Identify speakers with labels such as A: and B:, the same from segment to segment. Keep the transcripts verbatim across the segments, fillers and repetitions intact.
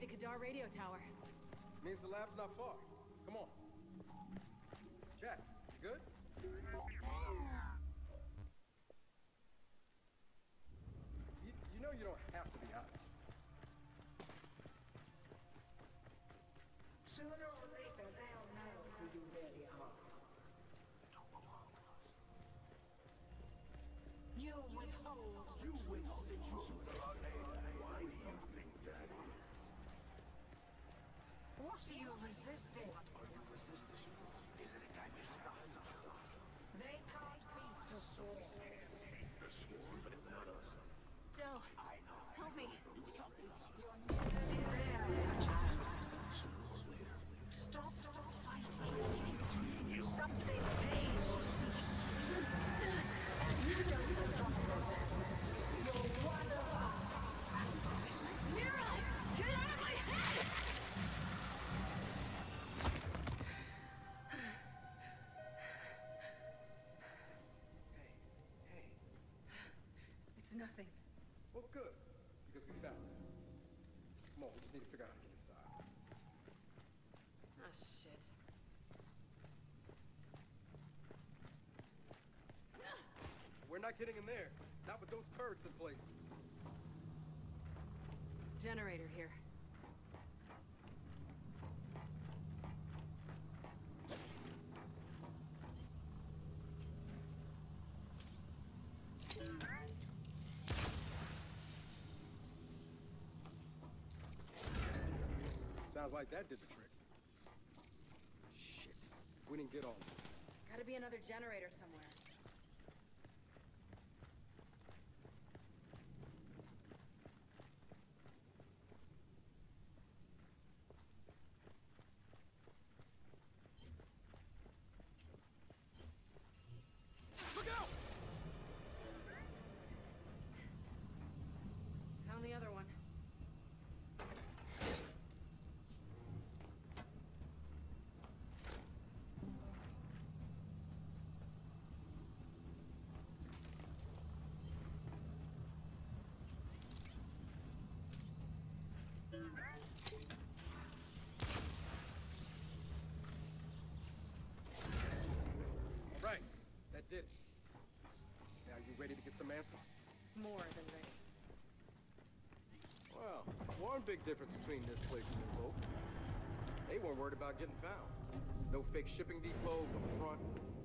A: Kadar radio tower.
B: Means the lab's not far. Come on. Jack, you good? You, you know you don't have to be honest.
C: Sooner or later, they'll know who you really are. You withhold. You withhold. Sooner or later. Why do you think that? What are you resisting? What are you resisting? Is it a time you They can't beat the swarm. The swarm, but it's not us.
A: Del,
C: I know.
A: help me.
C: You're nearly there, there, child. Stop, stop fighting. Something pain will cease. You don't belong to them. You're one of us.
A: Mira! Get out of my head!
B: Hey, hey.
A: It's nothing.
B: Well, good. Because we found it. Come on, we just need to figure out how to get inside.
A: Oh, shit.
B: We're not getting in there. Not with those turrets in place.
A: Generator here.
B: Sounds like that did the trick. Shit. We didn't get all of it.
A: Gotta be another generator somewhere.
B: Look out!
A: Found the other one.
B: All right, that did it. Now you ready to get some answers?
A: More than ready.
B: Well, one big difference between this place and New Hope. They weren't worried about getting found. No fake shipping depot, no front.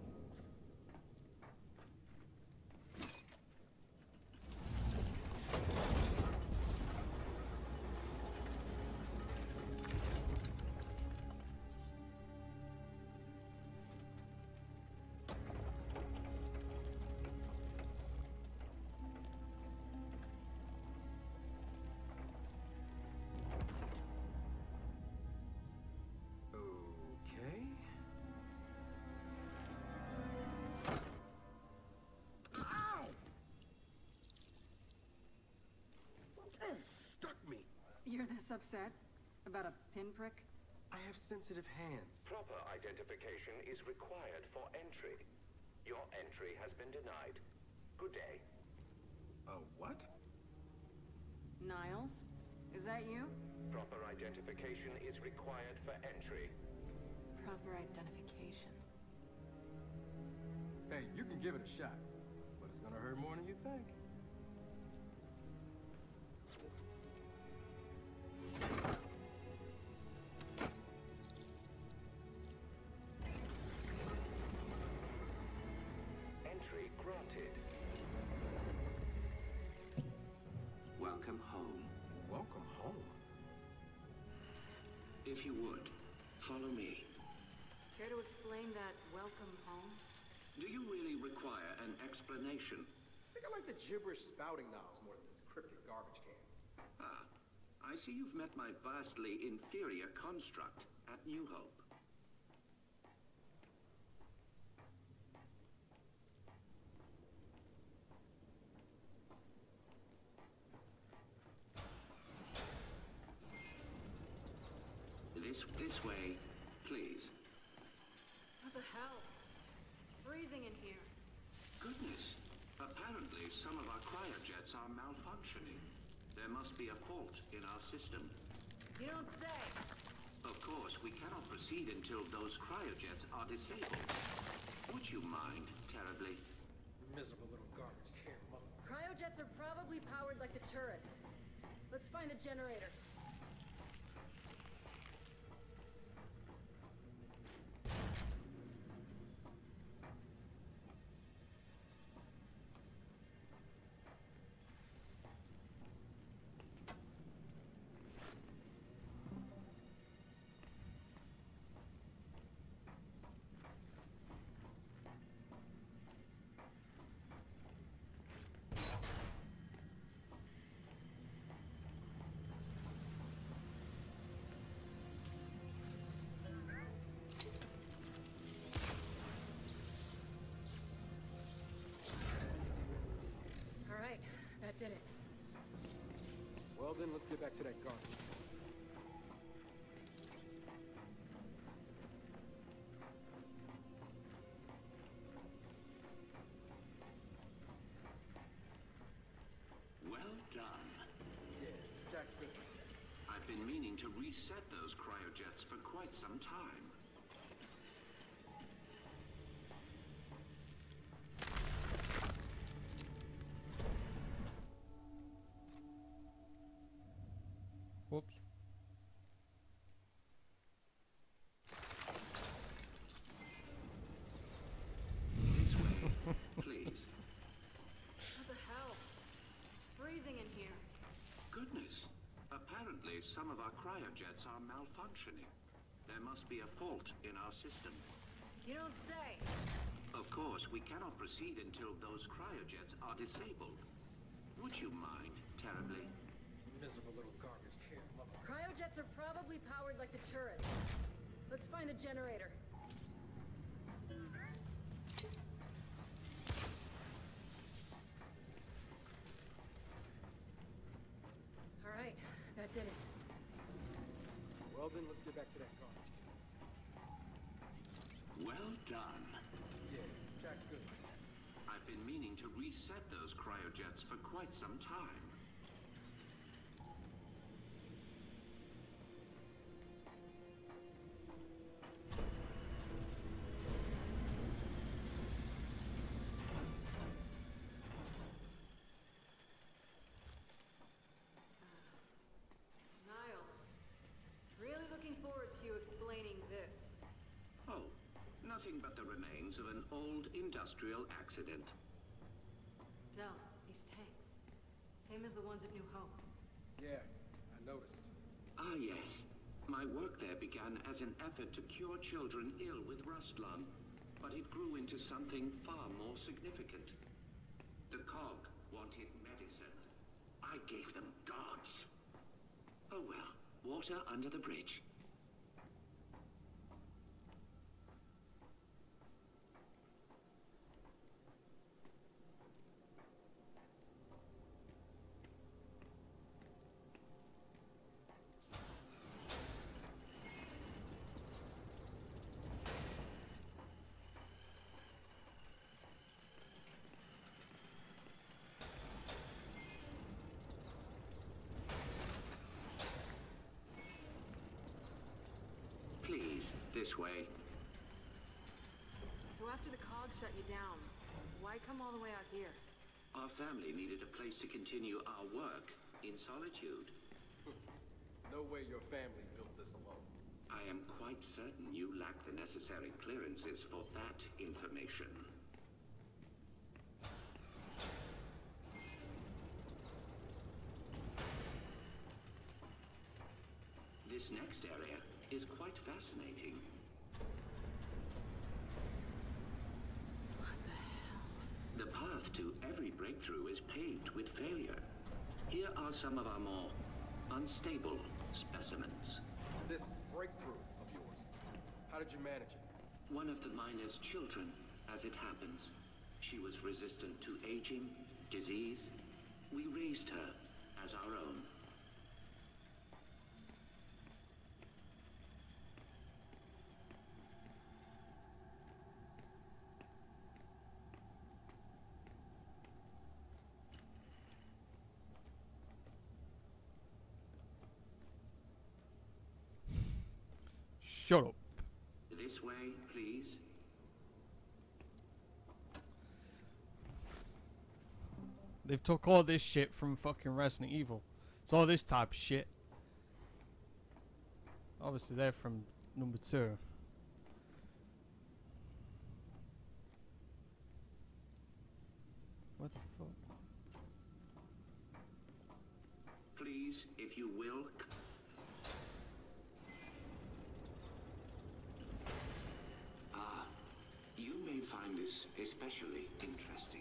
B: Okay. Ow! That stuck me.
A: You're this upset? About a pinprick?
B: I have sensitive hands.
D: Proper identification is required for entry. Your entry has been denied. Good day.
B: A what?
A: Niles? Is that you?
D: Proper identification is required for entry.
A: Proper identification.
B: Hey, you can give it a shot, but it's gonna hurt more than you think.
D: Entry granted.
E: Welcome home.
B: Welcome home.
E: If you would, follow me.
A: Care to explain that welcome home?
E: Do you really require an explanation?
B: I think I like the gibberish spouting knobs more than this cryptic garbage can.
E: Ah, I see you've met my vastly inferior construct at New Hope. This, this way, please.
A: What the hell? It's freezing in here.
E: Goodness. Apparently, some of our cryojets are malfunctioning. There must be a fault in our system.
A: You don't say.
E: Of course, we cannot proceed until those cryojets are disabled. Would you mind terribly?
B: Miserable little garbage can mother.
A: Cryojets are probably powered like the turrets. Let's find a generator. All right, that did it.
B: Well then, let's get back to that garbage.
E: Well done.
B: Yeah, Jack's good.
E: I've been meaning to reset those cryojets for quite some time.
F: Whoops.
E: This way, please.
A: What the hell? It's freezing in here.
E: Goodness. Apparently, some of our cryojets are malfunctioning. There must be a fault in our system.
A: You don't say.
E: Of course, we cannot proceed until those cryojets are disabled. Would you mind terribly?
B: Miserable little garbage can mother.
A: Cryojets are probably powered like the turrets. Let's find a generator. All right, that did it.
B: Well then, let's get back to that garbage can.
E: Well done.
B: Yeah, Jack's good.
E: I've been meaning to reset those cryojets for quite some time.
A: Niles, really looking forward to you explaining this.
E: Oh, nothing but the remains of an old industrial accident.
A: Del, these tanks. Same as the ones at New Hope.
B: Yeah, I noticed.
E: Ah, yes. My work there began as an effort to cure children ill with rust lung, but it grew into something far more significant. The cog wanted medicine. I gave them gods. Oh well, water under the bridge. Please, this way.
A: So after the cog shut you down, why come all the way out here?
E: Our family needed a place to continue our work in solitude.
B: No way your family built this alone.
E: I am quite certain you lack the necessary clearances for that information. This next area is quite fascinating.
A: What the hell?
E: The path to every breakthrough is paved with failure. Here are some of our more unstable specimens.
B: This breakthrough of yours, how did you manage it?
E: One of the miner's children, as it happens. She was resistant to aging, disease. We raised her as our own.
F: Shut up.
E: This way, please.
F: They've took all this shit from fucking Resident Evil. It's all this type of shit. Obviously they're from number two. What the fuck?
E: Please, if you will. Ah, you may find this especially interesting.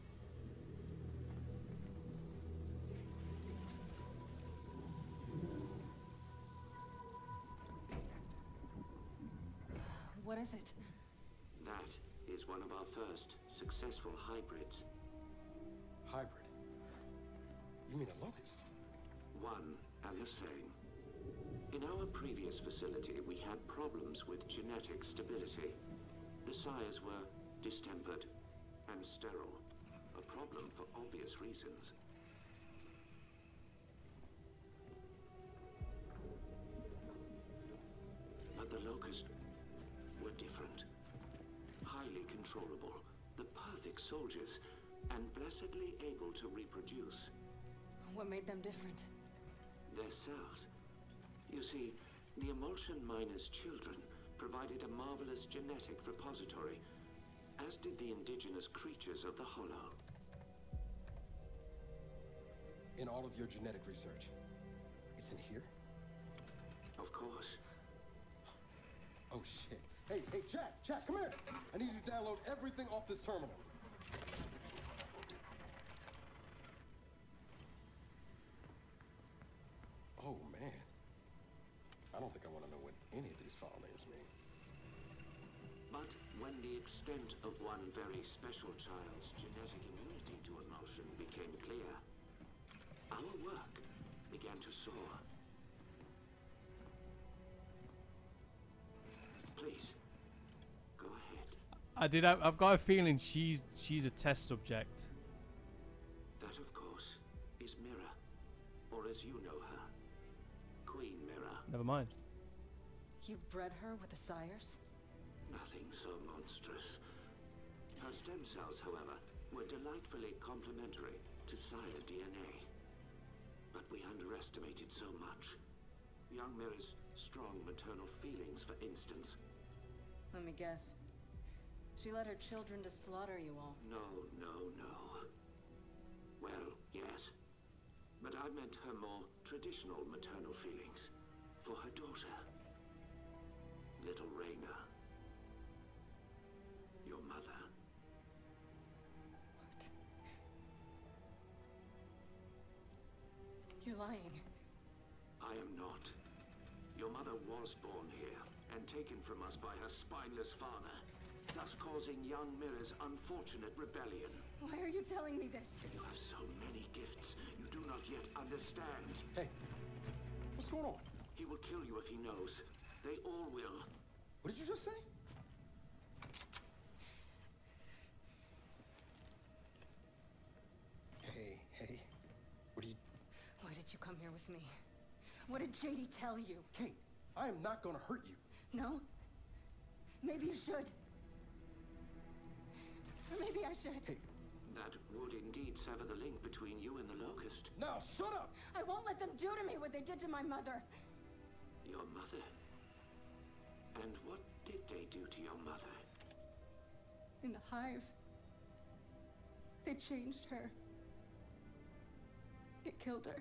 A: What is it?
E: That is one of our first successful hybrids.
B: Hybrid? You mean a locust?
E: One and the same. In our previous facility, we had problems with genetic stability. The sires were distempered and sterile. A problem for obvious reasons. But the locust were different. Highly controllable. The perfect soldiers. And blessedly able to reproduce.
A: What made them different?
E: Their cells. You see, the Emulsion Miner's children provided a marvelous genetic repository, as did the indigenous creatures of the Hollow.
B: In all of your genetic research, it's in here?
E: Of course.
B: Oh shit. Hey, hey, Jack, Jack, come here! I need you to download everything off this terminal. Oh man. I don't think I want to know what any of these file names mean.
E: But when the extent of one very special child's genetic immunity to emulsion became clear, our work began to soar. Please, go ahead.
F: I did. Have, I've got a feeling she's she's a test subject.
E: That, of course, is Mira, or as you know her, Queen Mira.
F: Never mind.
A: You bred her with the sires?
E: Nothing so monstrous. Her stem cells, however, were delightfully complementary to sire D N A. But we underestimated so much. Young Mira's strong maternal feelings, for instance.
A: Let me guess. She led her children to slaughter you all.
E: No, no, no. Well, yes. But I meant her more traditional maternal feelings. For her daughter. Little Reyna. Your mother.
A: What? You're lying.
E: I am not. Your mother was born here, and taken from us by her spineless father, thus causing young Mira's unfortunate rebellion.
A: Why are you telling me this?
E: You have so many gifts you do not yet understand.
B: Hey, what's going on?
E: He will kill you if he knows. They all will.
B: What did you just say? Hey, hey, what are you...
A: Why did you come here with me? What did J D tell you?
B: Kate, I am not gonna hurt you.
A: No? Maybe you should. Or maybe I should.
B: Hey,
E: That would indeed sever the link between you and the Locust.
B: now shut up!
A: I won't let them do to me what they did to my mother.
E: Your mother? And what did they do to your mother?
A: In the hive, they changed her. It killed her.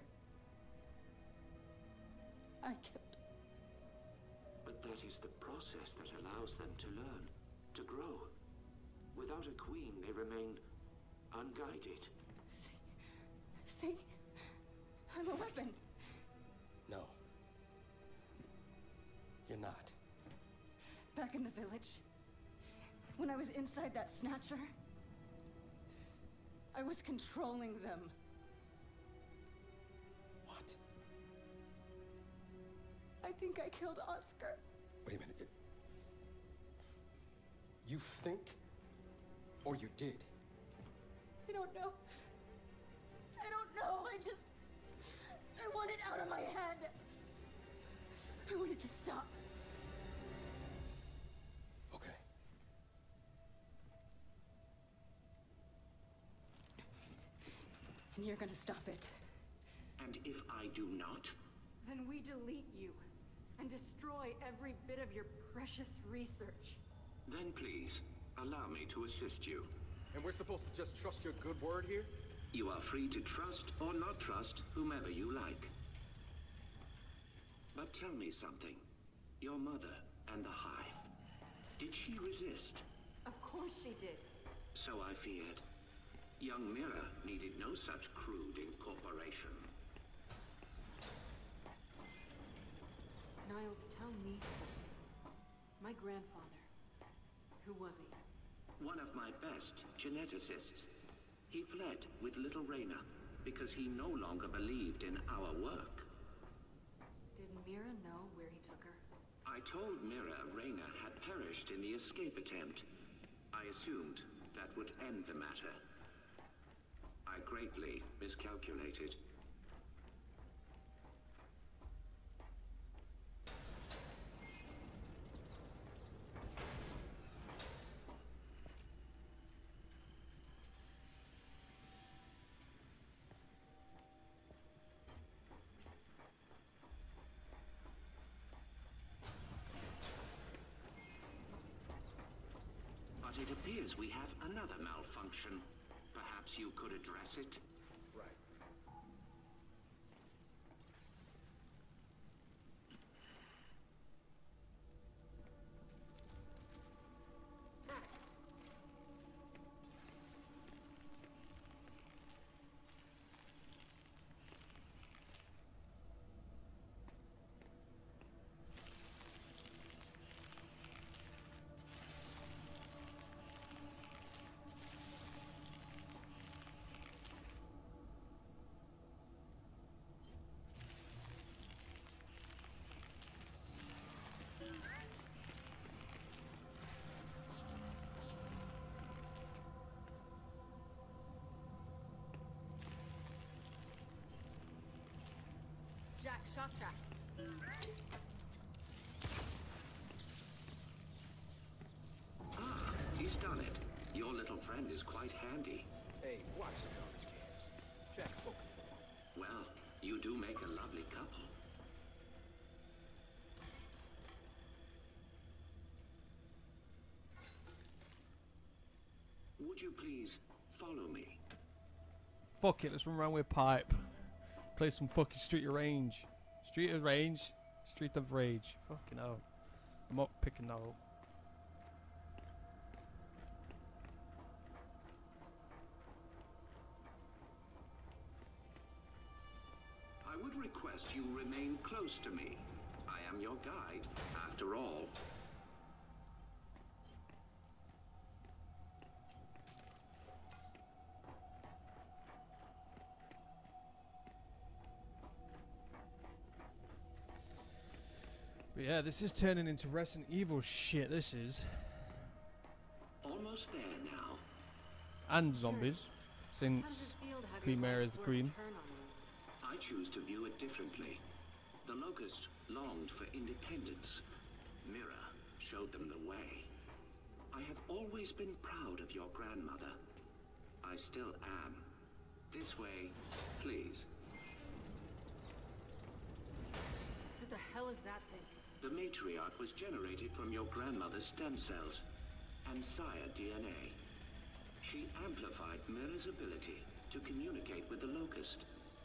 A: I killed her.
E: But that is the process that allows them to learn, to grow. Without a queen, they remain unguided.
A: See? See? I'm a weapon.
B: No. You're not.
A: Back in the village, when I was inside that snatcher, I was controlling them.
B: What?
A: I think I killed Oscar.
B: Wait a minute. It... You think? Or you did?
A: I don't know. I don't know. I just... I want it out of my head. I want it to stop. you're gonna stop it.
E: And if I do not?
A: Then we delete you and destroy every bit of your precious research.
E: Then please, allow me to assist you.
B: And we're supposed to just trust your good word here?
E: You are free to trust or not trust whomever you like. But tell me something. Your mother and the Hive. Did she resist?
A: Of course she did.
E: So I feared. Young Mira needed no such crude incorporation.
A: Niles, tell me something. My grandfather. Who was he?
E: One of my best geneticists. He fled with little Reyna because he no longer believed in our work.
A: Did Mira know where he took her?
E: I told Mira Reyna had perished in the escape attempt. I assumed that would end the matter. I greatly miscalculated. But it appears we have another malfunction. Perhaps you could address it?
B: Right.
A: Jack, shock track.
E: Ah, he's done it. Your little friend is quite handy.
B: Hey, watch your garbage cans. Jack's spoken for.
E: Well, you do make a lovely couple. Would you please follow me?
F: Fuck it, let's run around with a pipe. Play some fucking Street of Rage. Street of Rage. Street of Rage. Fucking hell. I'm not picking that up.
E: I would request you remain close to me. I am your guide, after all.
F: But yeah, this is turning into Resident Evil shit, this is.
E: Almost there now.
F: And zombies.
A: How does
F: Since
A: it feel to have
F: Queen
A: your
F: Mary
A: life's
F: is the
A: work
F: queen.
A: turn on you?
E: I choose to view it differently. The Locust longed for independence. Mira showed them the way. I have always been proud of your grandmother. I still am. This way, please.
A: What the hell is that thing?
E: The matriarch was generated from your grandmother's stem cells and sire D N A. She amplified Mira's ability to communicate with the Locust.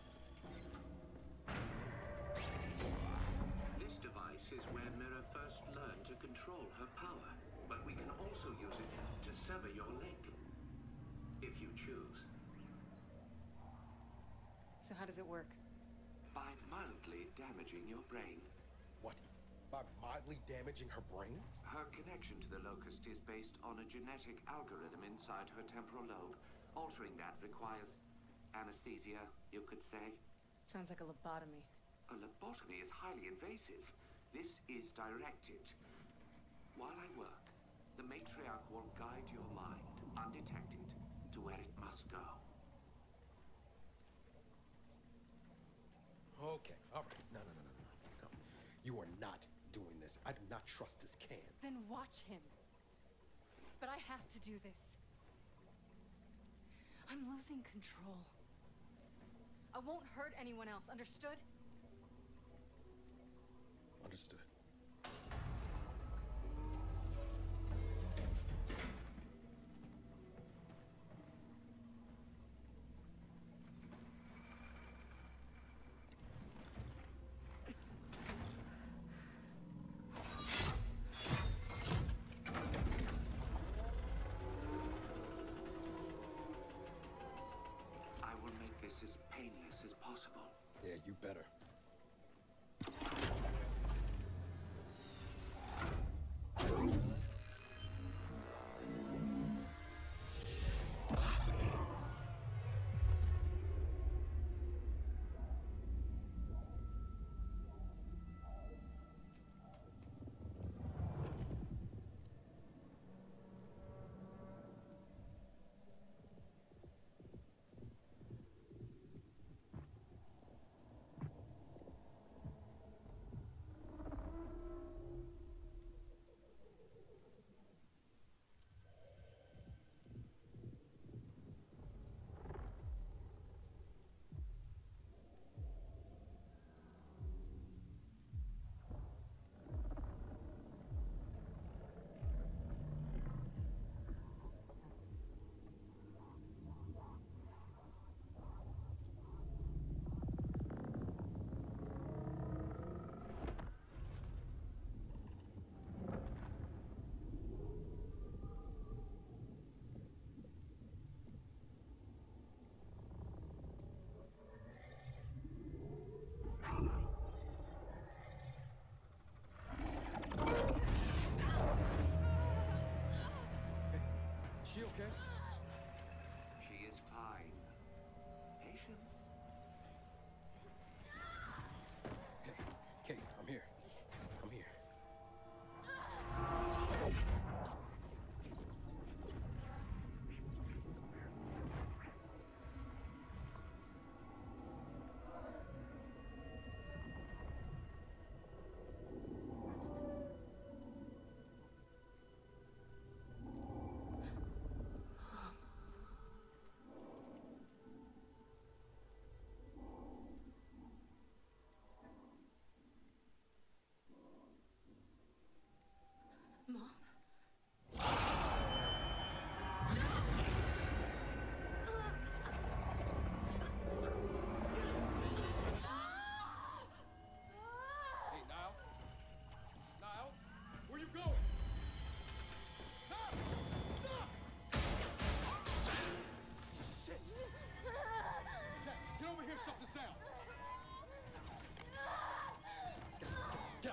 E: This device is where Mira first learned to control her power, but we can also use it to sever your link, if you choose.
A: So how does it work?
E: By mildly damaging your brain.
B: What? By mildly damaging her brain?
E: Her connection to the Locust is based on a genetic algorithm inside her temporal lobe. Altering that requires anesthesia, you could say.
A: Sounds like a lobotomy.
E: A lobotomy is highly invasive. This is directed. While I work, the matriarch will guide your mind, undetected, to where it must go.
B: Okay, all right. No, no, no, no, no, no. You are not doing this. I do not trust this can.
A: Then watch him. But I have to do this. I'm losing control. I won't hurt anyone else, understood?
B: Understood.
E: I will make this as painless as possible.
B: Yeah, you better. She okay?
E: She is fine. Patience.
B: Hey, Kate, I'm here. I'm here.
A: Mom?
B: Hey, Niles? Niles? Where you going? Stop! Stop! Shit! Jack, get over here, shut this down! Get up!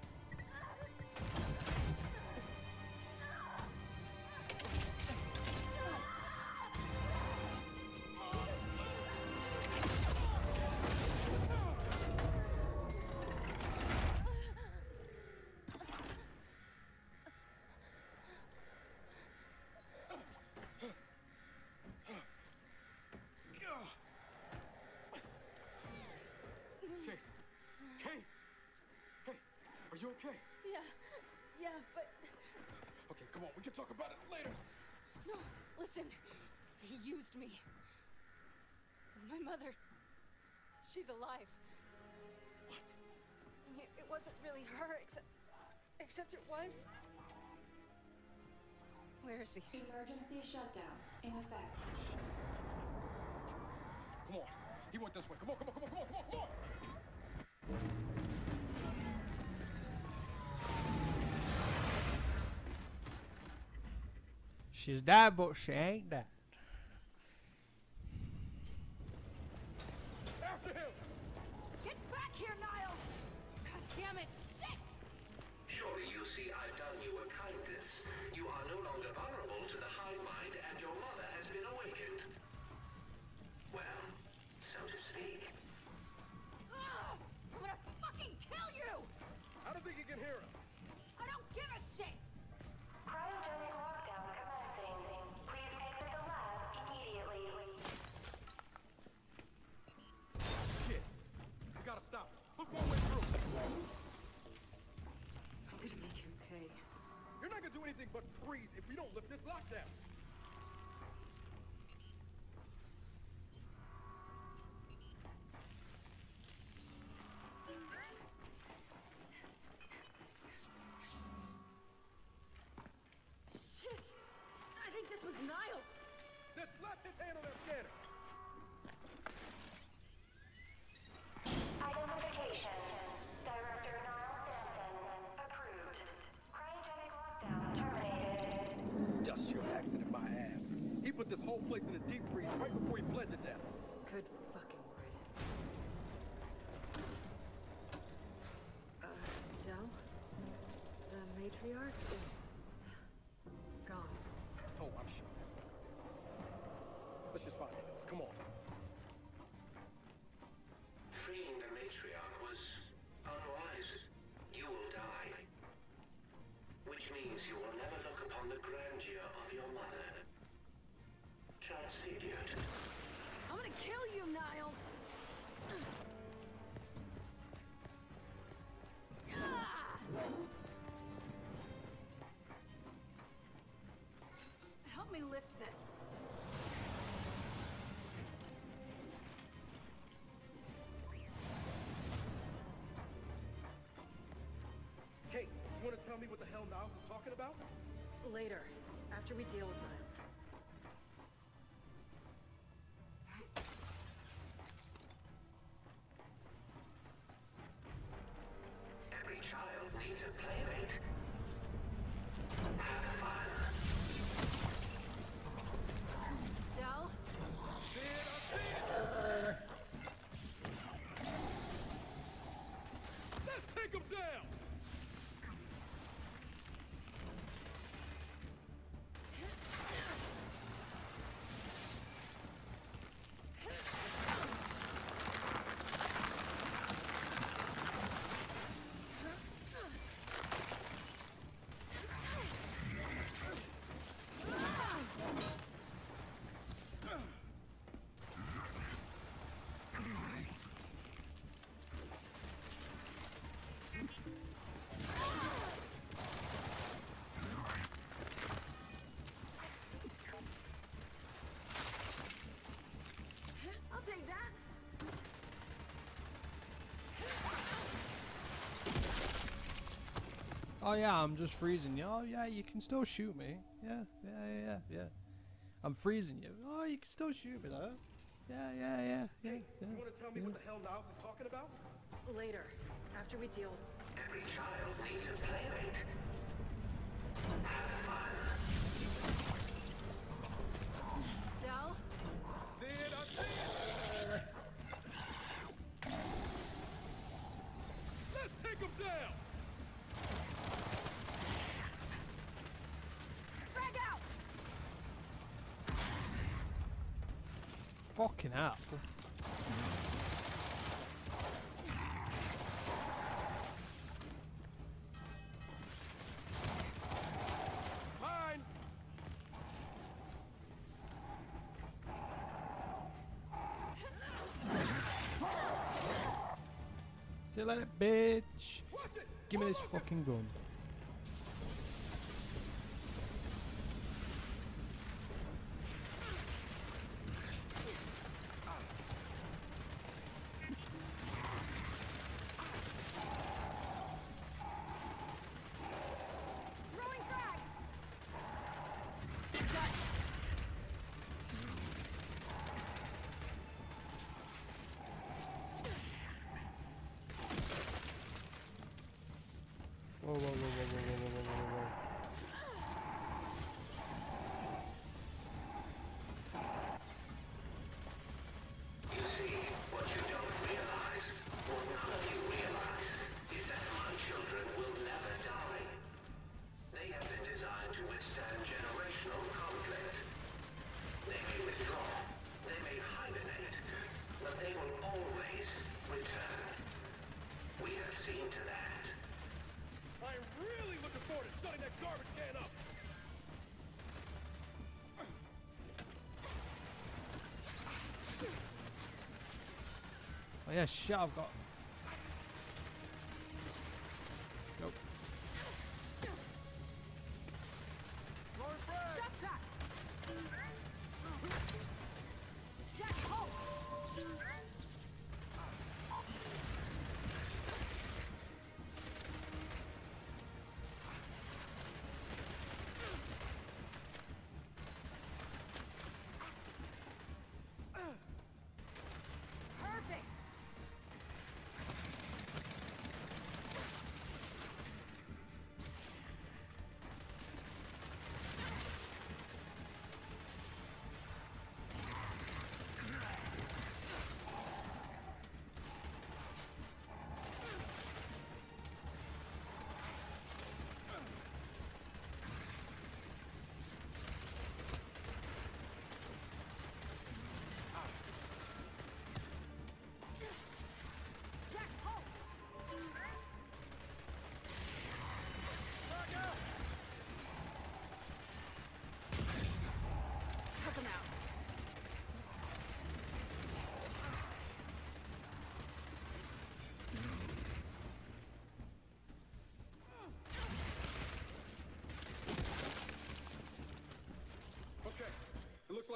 B: Kate! Kate! Hey, are you okay?
A: Yeah, yeah, but
B: Okay, come on, we can talk about it later.
A: no, listen. He used me. My mother, she's alive.
B: What?
A: It, it wasn't really her, except, except it was. Where is he?
G: Emergency shutdown in effect.
B: Come on. He went this way. Come on, come on, come on, come on, come on, come on!
F: She's dead, but she ain't dead.
B: After him!
A: Get back here, Niles! God damn it! Shit!
D: Surely you see I've done you a kindness. You are no longer vulnerable to the hive mind, and your mother has been awakened. Well, so to speak.
A: Ugh! I'm gonna fucking kill you!
B: I don't think he can hear us.
A: I don't give a shit!
C: Cryogenic lockdown commencing. Please exit the lab immediately.
B: Shit! We gotta stop. Look one way through.
A: I'm gonna make him pay.
B: You're not gonna do anything but freeze if we don't lift this lockdown. put this whole place in a deep freeze right before he bled to death.
A: Good fucking riddance. Uh, Del? The matriarch is... gone.
B: Oh, I'm sure that's not right. Let's just find Niles. Come on.
D: Freeing the matriarch was unwise. You will die. Which means you will never look upon the grandeur of your mother. Transfigured.
A: I'm gonna kill you, Niles! Ah! Help me lift this.
B: Kate, you want to tell me what the hell Niles is talking about?
A: Later, after we deal with Niles.
D: Every child needs a playmate. Have fun.
A: Del?
B: See it, I see it! Let's take him down!
A: I'll take that.
F: Oh yeah, I'm just freezing you. Oh yeah, you can still shoot me. Yeah, yeah, yeah, yeah, yeah. I'm freezing you. Oh, you can still shoot me though. Yeah, yeah, yeah, yeah.
B: Kate,
F: yeah,
B: you want to tell me
F: yeah.
B: what the hell Niles is talking about?
A: Later, after we deal with...
D: Every child needs a playmate. Have fun.
A: Del?
B: See it, I see it! Let's take him down!
A: Frag out!
F: Fucking hell.
B: Mine!
F: See you later, bitch.
B: Watch it!
F: Give me this fucking gun.
A: Throwing frag!
F: Whoa, whoa, whoa, whoa, whoa, whoa, whoa, whoa, whoa.
D: You see, what you don't realize, what none of you realize, is that my children will never die. They have been designed to withstand generational conflict. They may withdraw, they may hibernate, but they will always return. We have seen to that.
B: I'm really looking forward to shutting that garbage can up!
F: Oh yeah, shit, I've got... Nope.
B: Throwing frag!
A: Shock track! Jack, halt! Perfect!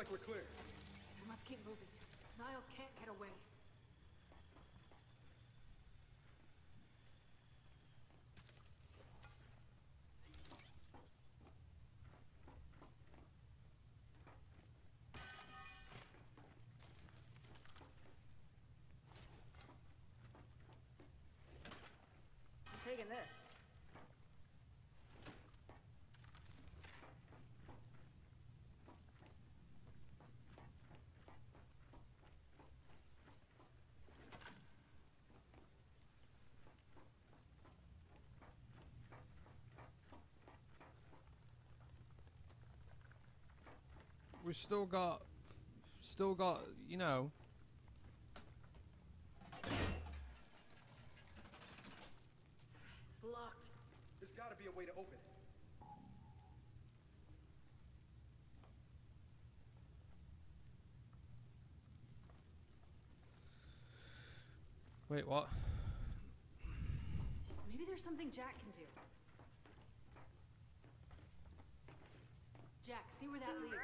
B: like we're clear.
A: Then let's keep moving. Niles can't get away. I'm taking this.
F: We've still got, still got, you know.
A: It's locked.
B: There's gotta be a way to open it.
F: Wait, what?
A: Maybe there's something Jack can do. Jack, see where that leads.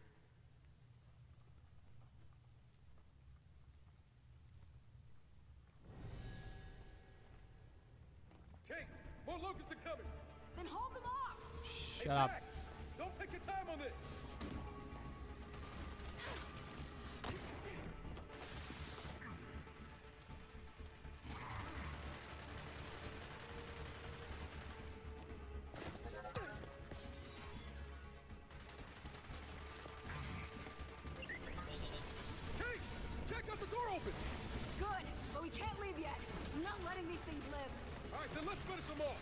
B: Kate, more locusts are coming.
A: Then hold them off!
F: Shut
B: Hey,
F: up.
B: Jack, don't take your time on this. Kate, Jack got the door open.
A: Good, but we can't leave yet. I'm not letting these things live.
B: All right, then let's finish them off.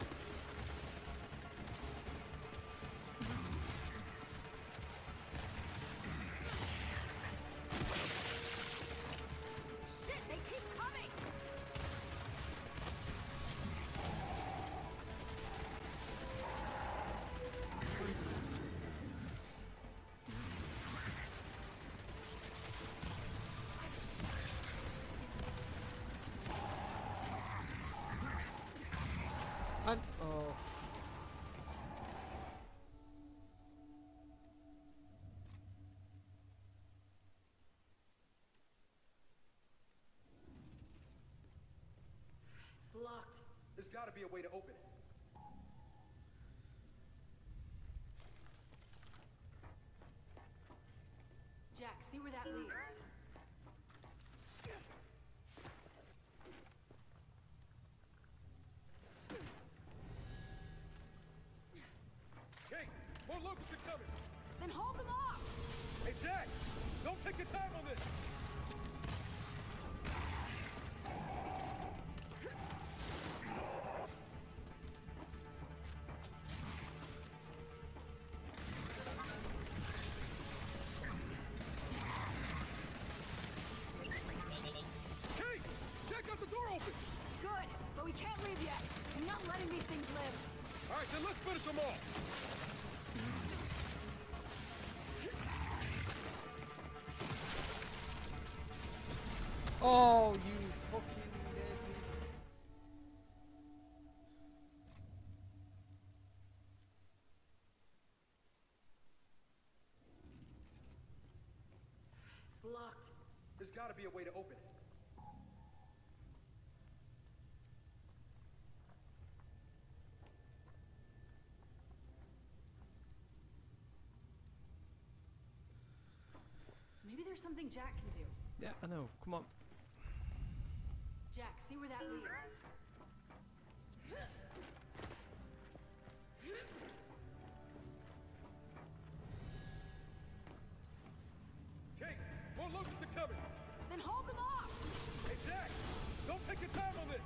A: Shit, they keep coming!
F: And oh,
A: It's locked.
B: There's gotta be a way to open it.
A: Jack, see where that leads.
B: Kate, more locusts are coming.
A: Then hold them off!
B: Hey, Jack, don't take your time on this. Kate, Jack got the door open.
A: Good, but we can't leave yet. I'm not letting these things live.
B: All right, then let's finish them off.
F: oh, you fucking dirty.
A: It's locked.
B: There's gotta be a way to open it.
A: Maybe there's something Jack can do.
F: Yeah, I know. Come on.
A: Jack, see where that leads.
B: Kate, more locusts are coming.
A: Then hold them off!
B: Hey, Jack, don't take your time on this.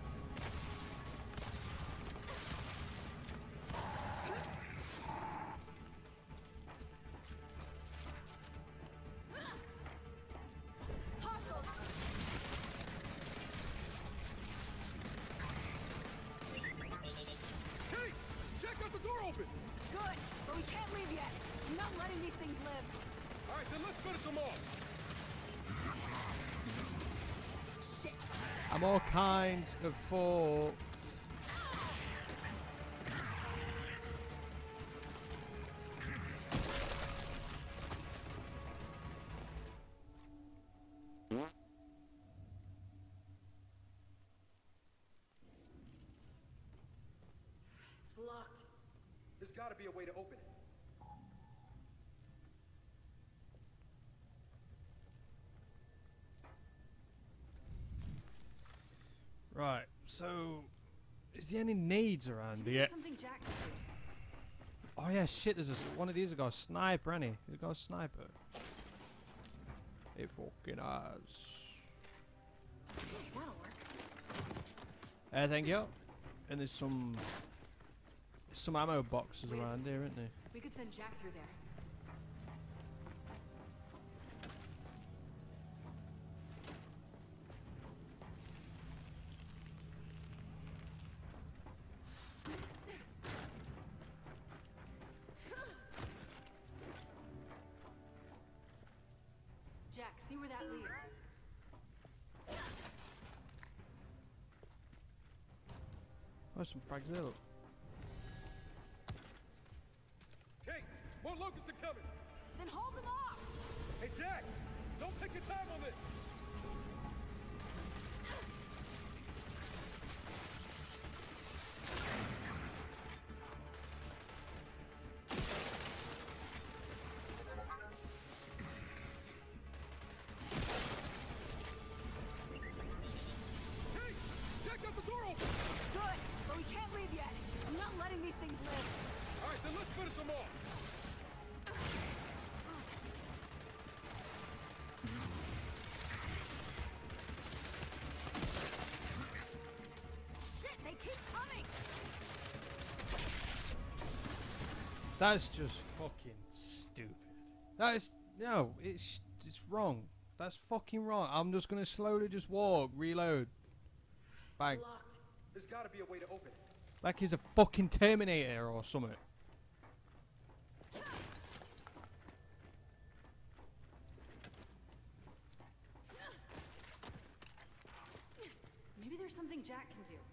A: Hostiles!
B: Kate, Jack got the door open.
A: Good, but we can't leave yet. I'm not letting these things live.
B: All right, then let's finish them off.
A: Shit!
F: I'm all kinds of fucked.
B: There's gotta be a way to open it.
F: Right, so is there any needs around
A: Maybe
F: here?
A: there's something Jack can do.
F: Oh yeah, shit, there's a, s- one of these has got a sniper, ain't he? He's got a sniper. It fucking has.
A: That'll work.
F: Uh, thank you. And there's some some ammo boxes
A: Wait a
F: around here, isn't there?
A: We could send Jack through there. Jack, see where that leads.
F: Oh, some frags there, look.
B: Kate, more locusts are coming.
A: Then hold them off!
B: Hey, Jack, don't take your time on this. Kate, Jack got the door open.
A: Good, but we can't leave yet. I'm not letting these things live.
B: All right, then let's finish them off.
A: Shit, they keep coming!
F: That's just fucking stupid. That is no, it's it's wrong. That's fucking wrong. I'm just gonna slowly just walk, reload, bang.
A: Locked.
B: There's gotta be a way to open it.
F: Like he's a fucking Terminator or something.
A: Maybe there's something Jack can do.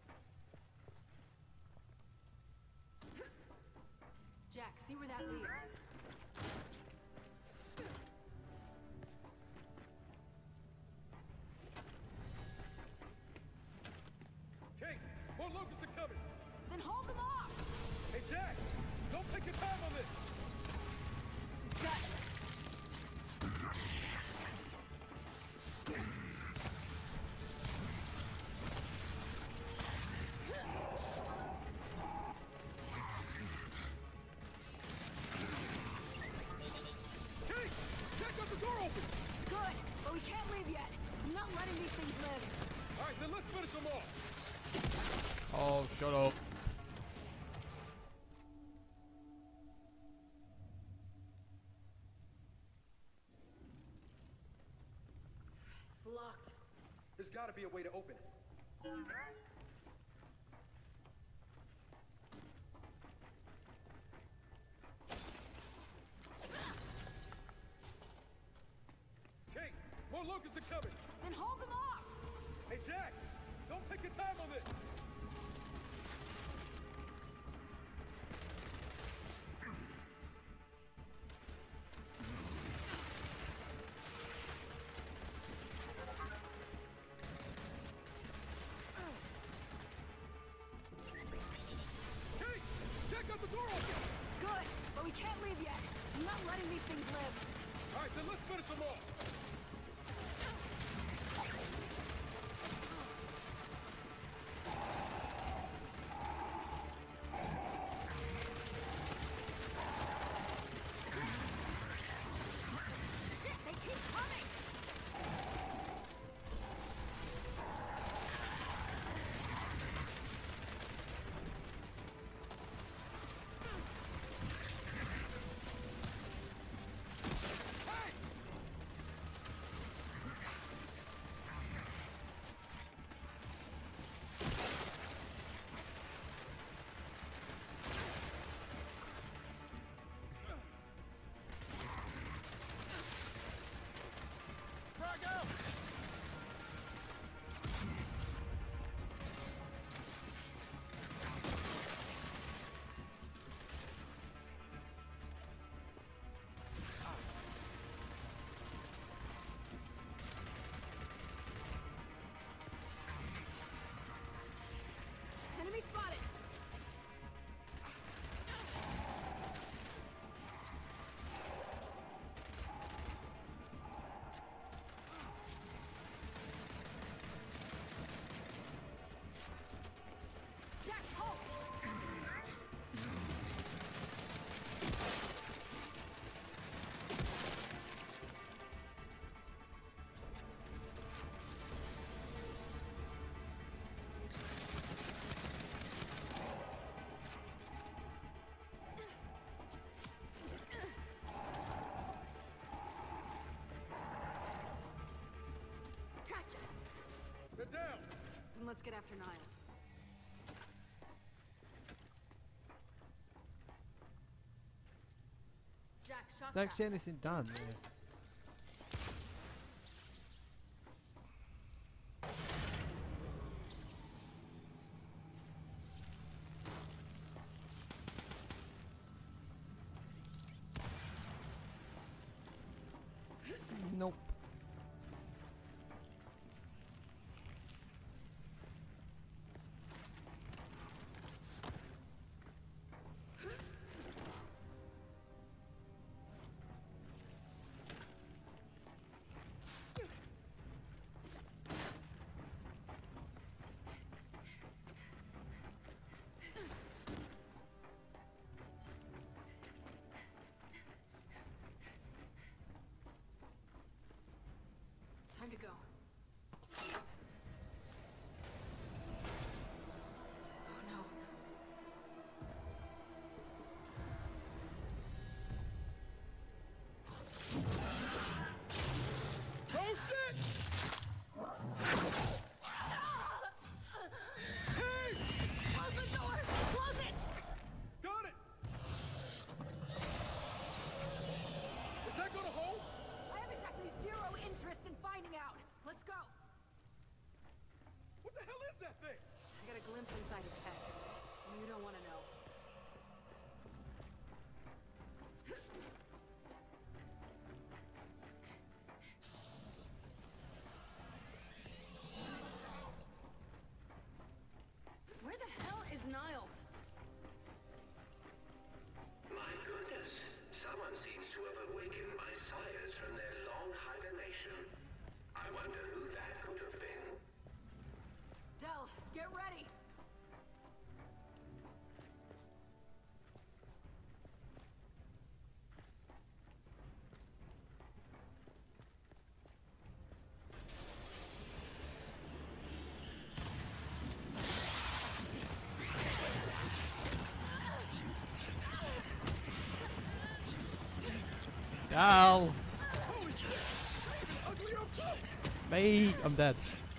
A: Jack, see where that leads.
B: Kate, more locusts are coming.
A: Then hold them off!
B: Hey, Jack, don't take your time on this.
A: Gotcha!
B: Kate, Jack got the door open.
A: Good, but we can't leave yet. I'm not letting these things live.
B: All right, then let's finish them off.
F: Oh, shut up.
A: It's locked.
B: There's gotta be a way to open it. Kate, more locusts are coming.
A: Then hold them off!
B: Hey, Jack, don't take your time on this. Kate, Jack got the door open.
A: Good, but we can't leave yet. I'm not letting these things live.
B: All right, then let's finish them off.
A: Shit, they keep coming!
B: Hey!
A: let's get after Niles. Jack, shot
F: Don't see anything done. Yeah. Nope.
A: Time to go. Oh no.
B: Oh shit! Hey!
A: Close the door! Close it!
B: Got it! Is that gonna hold?
A: I have exactly zero interest in finding out. Let's go.
B: What the hell is that thing?
A: I got a glimpse inside its head. You don't want to know. Where the hell is Niles?
D: My goodness, someone seems to have awakened my sires from their long hibernation. I wonder who that could have been.
A: Del, get ready.
F: Ow!
B: Holy shit! Even ugly up close!
F: Mate, I'm dead.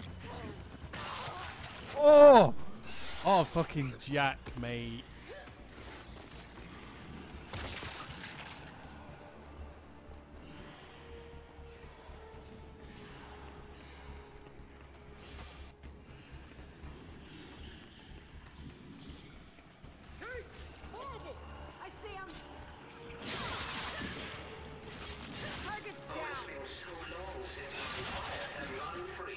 F: Oh! Oh, fucking Jack, mate.
B: Hey! Horrible!
A: I see him. Target's
D: Oh, it's
A: down.
D: been so long since my sires have run free.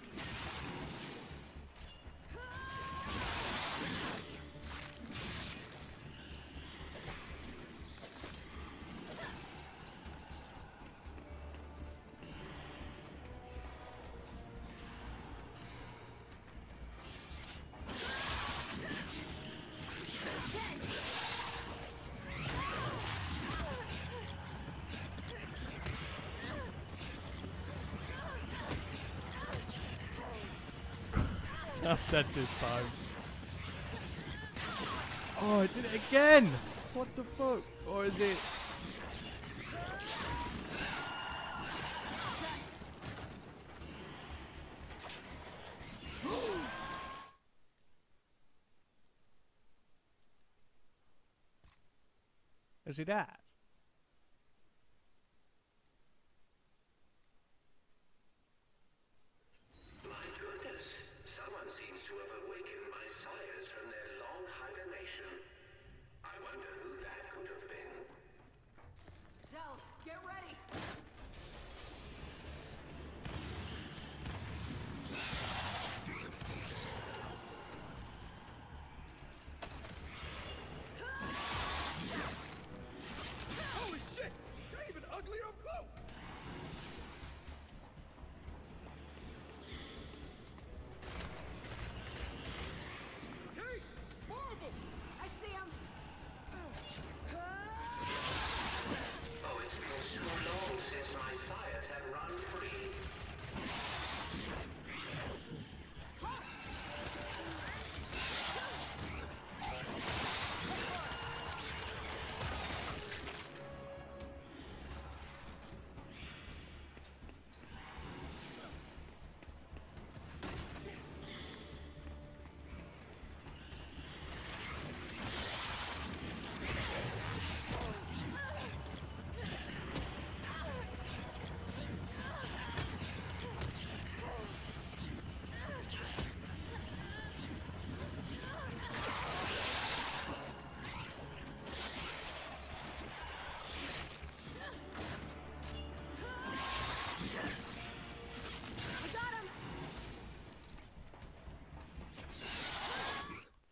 F: I'm dead this time. Oh, I did it again! What the fuck? Or is it? Is it that?
D: My goodness, someone seems to have awakened my sires from their long hibernation. I wonder who that could have been.
A: Del, get ready.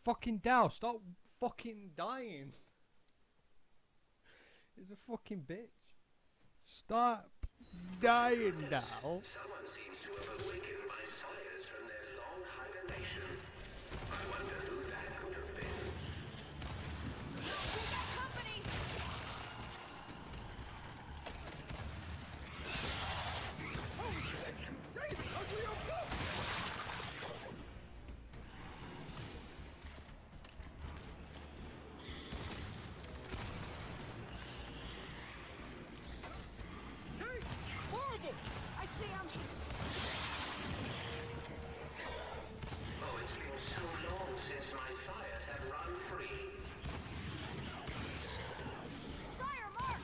F: fucking Dal, stop fucking dying. He's a fucking bitch. Stop dying, Dal.
D: Someone seems to have awakened my sires from their long hibernation. I wonder who that could have been.
A: We got company!
B: Holy shit! Crazy! Ugly old fuck! Hey! Horrible!
A: I see him!
D: Oh, it's been so long since my sires have run free.
A: Sire, mark!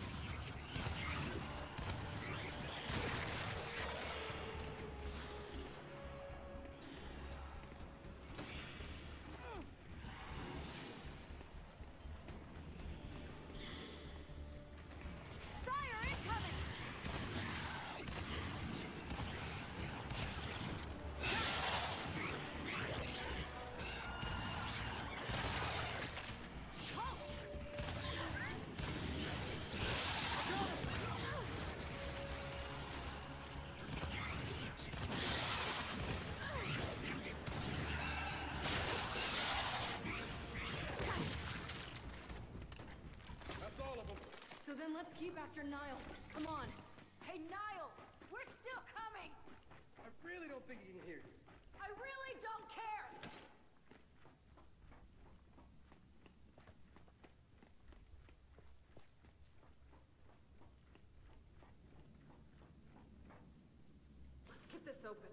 A: Sire, incoming!
B: That's all of them.
A: So then let's keep after Niles. Come on. Hey, Niles! We're still coming!
B: I really don't think he can hear you.
A: I really don't care! Let's get this open.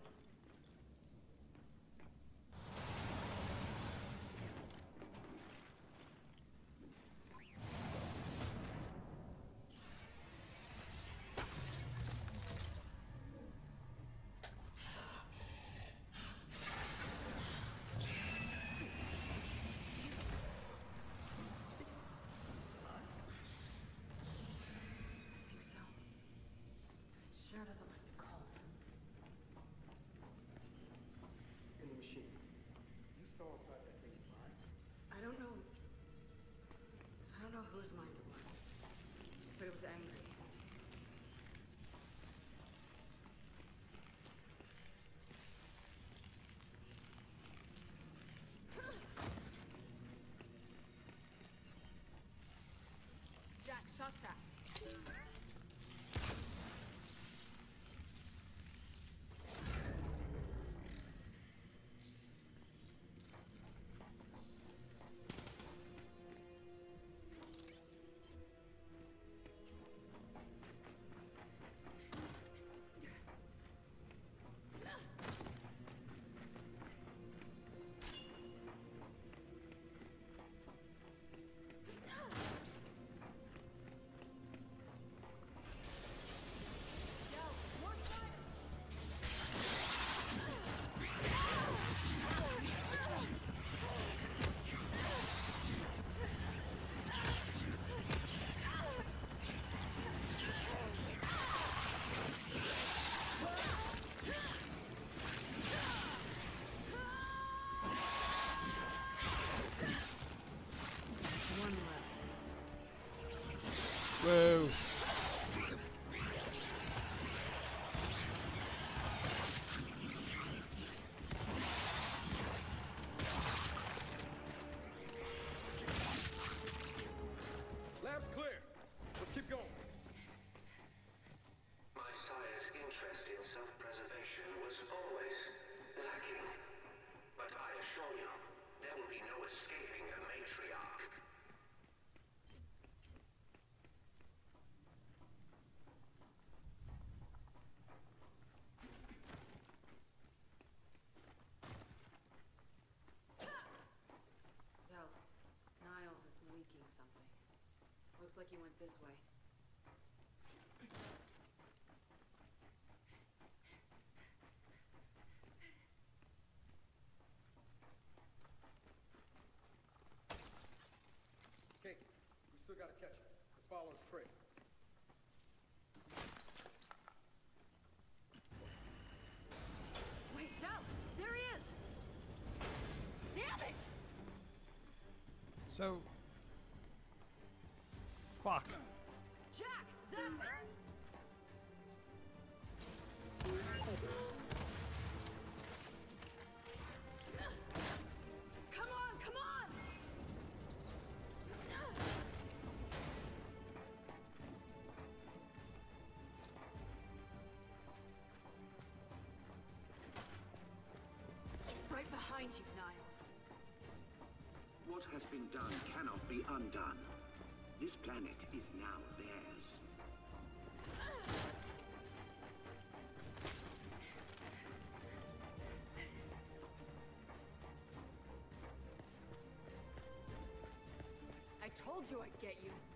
A: I think so. It sure doesn't like the cold.
B: In the machine. You saw inside that thing's mind.
A: I don't know. I don't know whose mind it was, but it was angry. Jack, shock trap. One less.
F: Whoa.
B: Lab's clear. Let's keep going.
D: My sire's interest in self-preservation was always lacking. But I assure you, there will be no escaping a matriarch.
A: Del, Niles is leaking something. Looks like he went this way.
B: Okay, we still gotta catch him. Let's follow his trail.
A: Wait, Del! There he is! Damn it!
F: So. Fuck.
A: Jack! Zap! Come on, come on! Right behind you, Niles.
E: What has been done cannot be undone. This planet is now theirs.
A: I told you I'd get you.